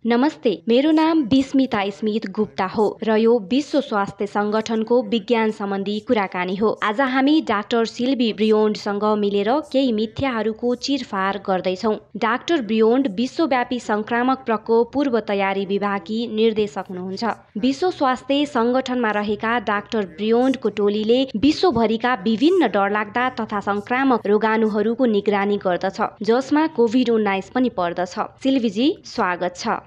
नमस्ते, मेरो नाम बिस्मिता स्मिथ गुप्ता हो र यो विश्व स्वास्थ्य संगठनको विज्ञान सम्बन्धी कुराकानी हो। आज हामी डाक्टर सिल्भी ब्रियोन्डसँग मिलेर केही मिथ्याहरूको चिरफार गर्दैछौँ। डाक्टर ब्रियोन्ड विश्वव्यापी संक्रामक प्रकोप पूर्व तयारी विभागकी निर्देशक हुनुहुन्छ। विश्व स्वास्थ्य संगठनमा रहेका डाक्टर ब्रियोन्डको टोलीले विश्वभरिका विभिन्न डरलाग्दा तथा संक्रामक रोगाणुहरूको निगरानी गर्दछ, जसमा कोभिड-19 पनि पर्दछ। सिल्भीजी, स्वागत छ।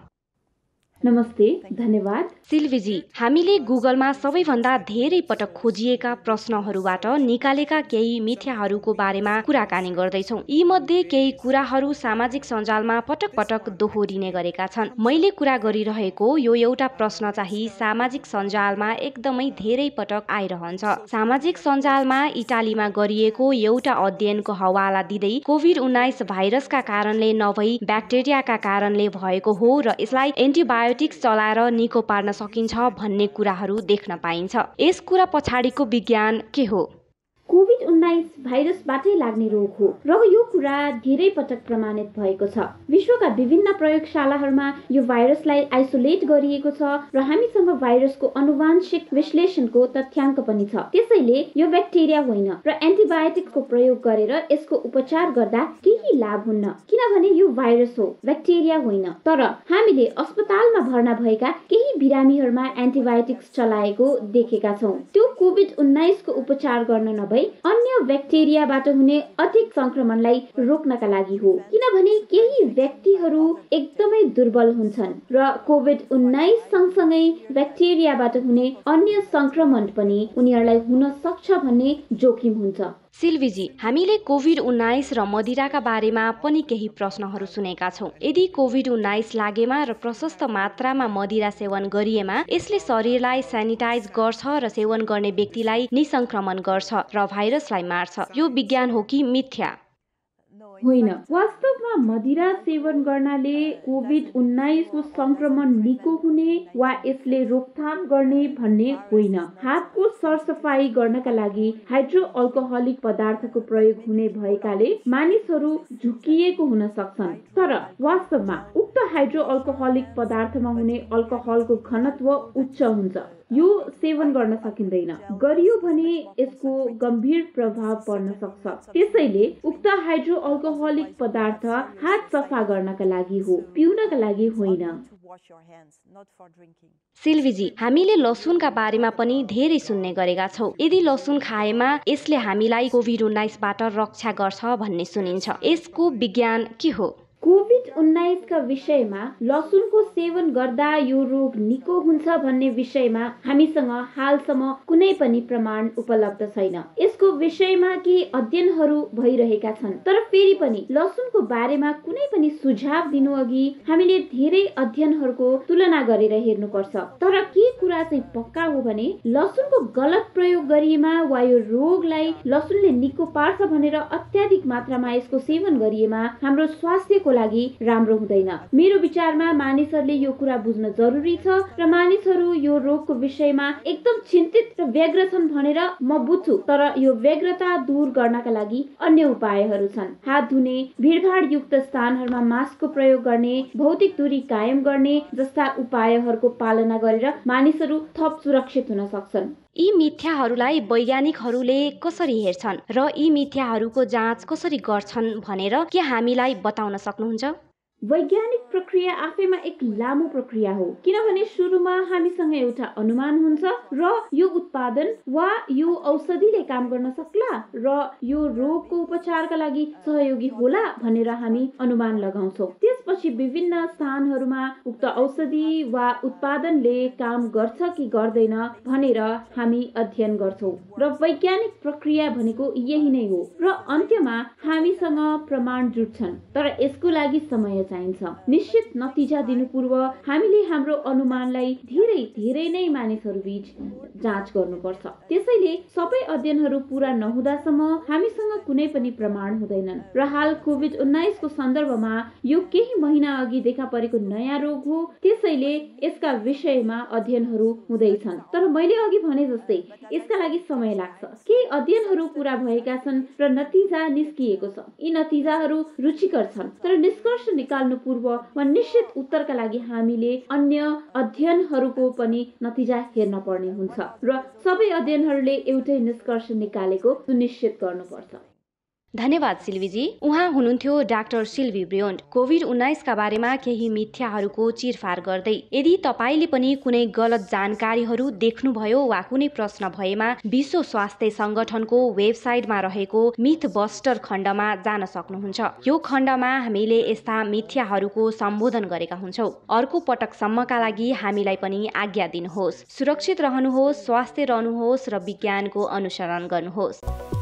नमस्ते, धन्यवाद। सिल्भीजी, हामीले गुगलमा सबैभन्दा धेरै पटक खोजिएका प्रश्नहरूबाट निकालेका केही मिथ्याहरूको बारेमा कुराकानी गर्दैछौँ। यी मध्ये केही कुराहरू सामाजिक सञ्जालमा पटक पटक दोहोरिने गरेका छन्। मैले कुरा गरिरहेको यो एउटा प्रश्न चाहिँ सामाजिक सञ्जालमा एकदमै धेरै पटक आइरहन्छ। सामाजिक सञ्जालमा इटालीमा गरिएको एउटा अध्ययनको हवाला दिँदै कोभिड-19 भाइरसका कारणले नभई ब्याक्टेरियाका कारणले भएको हो र यसलाई एन्टिबायोटिक्स चलाएर निको पार्न सकिन्छ भन्ने कुराहरू देख्न पाइन्छ। यस कुरा पछाडिको विज्ञान के हो? कोभिड-19 भाइरसबाटै लाग्ने रोग हो र यो कुरा धेरै पटक प्रमाणित भएको छ। विश्वका विभिन्न प्रयोगशालाहरूमा यो भाइरसलाई आइसोलेट गरिएको छ र हामीसँग भाइरसको आनुवंशिक विश्लेषणको तथ्याङ्क पनि छ। त्यसैले यो ब्याक्टेरिया होइन र एन्टिबायोटिक्सको प्रयोग गरेर यसको उपचार गर्दा केही लाभ हुन्न, किनभने यो भाइरस हो, ब्याक्टेरिया होइन। तर हामीले अस्पतालमा भर्ना भएका केही बिरामीहरूमा एन्टिबायोटिक्स चलाएको देखेका छौँ। त्यो कोभिड-19 को उपचार गर्न नभई अन्य ब्याक्टेरियाबाट हुने अधिक संक्रमणलाई रोक्नका लागि हो, किनभने केही व्यक्तिहरू एकदमै दुर्बल हुन्छन् र कोभिड-19 सँगसँगै ब्याक्टेरियाबाट हुने अन्य संक्रमण पनि उनीहरूलाई हुन सक्छ भन्ने जोखिम हुन्छ। सिल्भीजी, हामीले कोभिड-19 र मदिराका बारेमा पनि केही प्रश्नहरू सुनेका छौँ। यदि कोभिड-19 लागेमा र प्रशस्त मात्रामा मदिरा सेवन गरिएमा यसले शरीरलाई सेनिटाइज गर्छ र सेवन गर्ने व्यक्तिलाई निसंक्रमण गर्छ र भाइरसलाई मार्छ। यो विज्ञान हो कि मिथ्या? होइन, वास्तवमा मदिरा सेवन गर्नाले कोभिड-19 को संक्रमण निको हुने वा यसले रोकथाम गर्ने भन्ने होइन। हातको सरसफाई गर्नका लागि हाइड्रोअल्कोहलिक पदार्थको प्रयोग हुने भएकाले मानिसहरू झुक्किएको हुन सक्छन्, तर वास्तवमा उक्त हाइड्रोअल्कोहलिक पदार्थमा हुने अल्कोहलको घनत्व उच्च हुन्छ। यो सेवन गर्न सकिँदैन। गरियो भने यसको गम्भीर प्रभाव पर्न सक्छ। त्यसैले उक्त हाइड्रोअल्कोहलिक पदार्थ हात सफा गर्नका लागि हो, पिउनका लागि होइन। सिल्भीजी, हामीले लसुनका बारेमा पनि धेरै सुन्ने गरेका छौँ। यदि लसुन खाएमा यसले हामीलाई कोभिड-19बाट रक्षा गर्छ भन्ने सुनिन्छ। यसको विज्ञान के हो? कोभिड-19 का विषयमा लसुनको सेवन गर्दा यो रोग निको हुन्छ भन्ने विषयमा हामीसँग हालसम्म कुनै पनि प्रमाण उपलब्ध छैन। यसको विषयमा केही अध्ययनहरू भइरहेका छन्, तर फेरि पनि लसुनको बारेमा कुनै पनि सुझाव दिनु अघि हामीले धेरै अध्ययनहरूको तुलना गरेर हेर्नुपर्छ। तर के कुरा चाहिँ पक्का हो भने लसुनको गलत प्रयोग गरिएमा वा यो रोगलाई लसुनले निको पार्छ भनेर अत्याधिक मात्रामा यसको सेवन गरिएमा हाम्रो स्वास्थ्यको लागि राम्रो हुँदैन। मेरो विचारमा मानिसहरूले यो कुरा बुझ्न जरुरी छ र मानिसहरू यो रोगको विषयमा एकदम चिन्तित र व्यग्र छन् भनेर म बुझ्छु, तर यो व्यग्रता दूर गर्नका लागि अन्य उपायहरू छन्। हात धुने, भिडभाड युक्त स्थानहरूमा मास्कको प्रयोग गर्ने, भौतिक दूरी कायम गर्ने जस्ता उपायहरूको पालना गरेर मानिसहरू थप सुरक्षित हुन सक्छन्। यी मिथ्याहरूलाई वैज्ञानिकहरूले कसरी हेर्छन् र यी मिथ्याहरूको जाँच कसरी गर्छन् भनेर के हामीलाई बताउन सक्नुहुन्छ? वैज्ञानिक प्रक्रिया आफैमा एक लामो प्रक्रिया हो, किनभने सुरुमा हामीसँग एउटा अनुमान हुन्छ र यो उत्पादन वा यो औषधिले काम गर्न सक्ला र यो रोगको उपचारका लागि सहयोगी होला भनेर हामी अनुमान लगाउँछौँ। त्यसपछि विभिन्न स्थानहरूमा उक्त औषधि वा उत्पादनले काम गर्छ कि गर्दैन भनेर हामी अध्ययन गर्छौँ र वैज्ञानिक प्रक्रिया भनेको यही नै हो र अन्त्यमा हामीसँग प्रमाण जुट्छन्, तर यसको लागि समय चाहिन्छ। निश्चित नतिजा दिनु पूर्व हामीले हाम्रो अनुमानलाई धेरै नै मानिसहरू बीच जाँच गर्नुपर्छ। त्यसैले सबै अध्ययनहरू पूरा नहुँदासम्म हामीसँग कुनै पनि प्रमाण हुँदैनन् र हाल कोभिड-19 को सन्दर्भमा यो केही महिना अघि देखा परेको नयाँ रोग हो, त्यसैले यसका विषयमा अध्ययनहरू हुँदैछन्। तर मैले अघि भने जस्तै यसका लागि समय लाग्छ। केही अध्ययनहरू पूरा भएका छन् र नतिजा निस्किएको छ। यी नतिजाहरू रुचिकर छन्, तर निष्कर्ष निकाल्नु पूर्व वा निश्चित उत्तरका लागि हामीले अन्य अध्ययनहरूको पनि नतिजा हेर्न पर्ने हुन्छ र सबै अध्ययनहरूले एउटै निष्कर्ष निकालेको सुनिश्चित गर्नुपर्छ। धन्यवाद सिल्वीजी। उहाँ हुनुहुन्थ्यो डाक्टर सिल्वी ब्रियोन्ड, कोभिड-19 का बारेमा केही मिथ्याहरूको चिरफार गर्दै। यदि तपाईले पनि कुनै गलत जानकारीहरू देख्नुभयो वा कुनै प्रश्न भएमा विश्व स्वास्थ्य संगठनको वेबसाइटमा रहेको मिथ बस्टर खण्डमा जान सक्नुहुन्छ। यो खण्डमा हामीले यस्ता मिथ्याहरूको सम्बोधन गरेका हुन्छौँ। अर्को पटकसम्मका लागि हामीलाई पनि आज्ञा दिनुहोस्। सुरक्षित रहनुहोस्, स्वस्थ रहनुहोस् र विज्ञानको अनुसरण गर्नुहोस्।